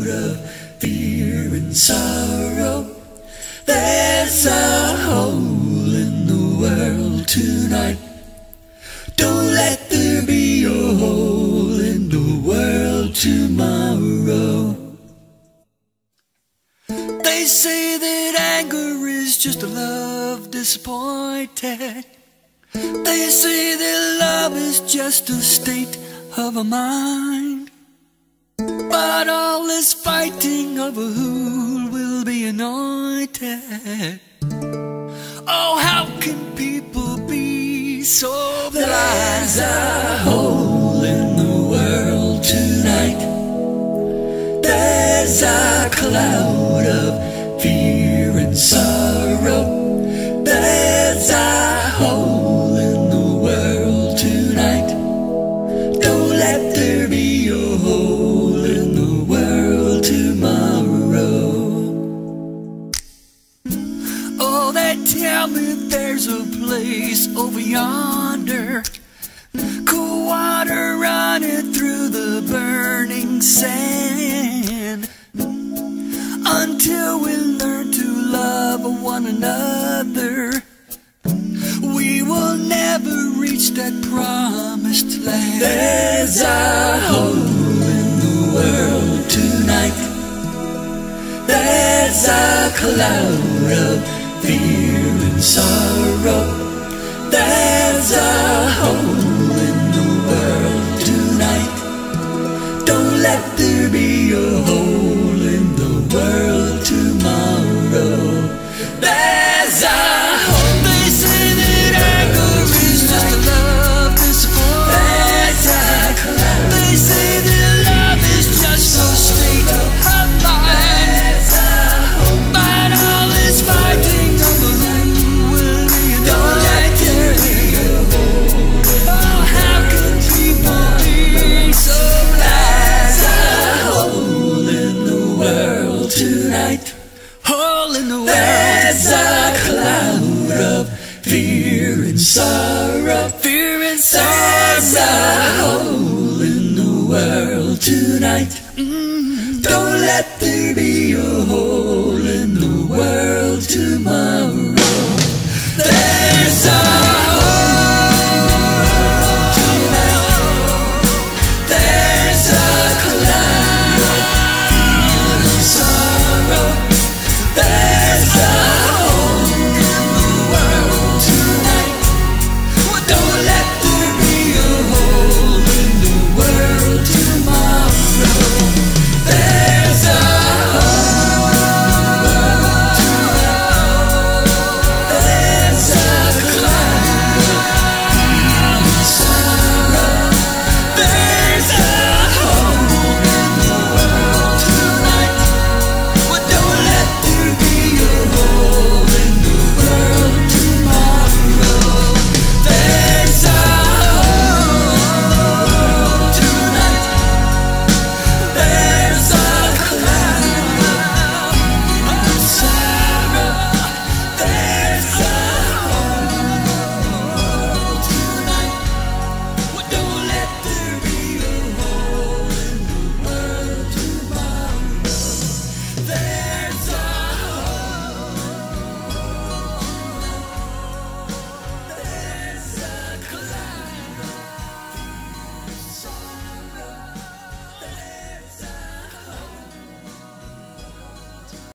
of fear and sorrow. There's a hole in the world tonight. Don't let there be a hole in the world tomorrow. They say that anger is just a love disappointed. They say that love is just a state of a mind. But all this fighting over who will be anointed. Oh, how can people be so blind? There's a hole in the world tonight. There's a cloud of fear and sorrow. There's a hole in the world tonight. Don't let there be a hole in the world tomorrow. Oh, they tell me there's a place over yonder, cool water running through the burning sand. Until we learn to love one another, we will never reach that promised land. There's a hole in the world tonight. There's a cloud of fear and sorrow. There's a hole in the world tonight. Don't let there be a hole in the world tomorrow. There's a hole. They say that anger is just a love disappointment. There's a cloud. They say that love is just a state of mind. There's a hole. But all this fighting over who will be anointed. Don't let there be a hole. Oh, how can people be so blind? There's a hole in the world tonight. Hole in the world. There's a cloud of fear and sorrow. Fear and sorrow. There's a hole in the world tonight.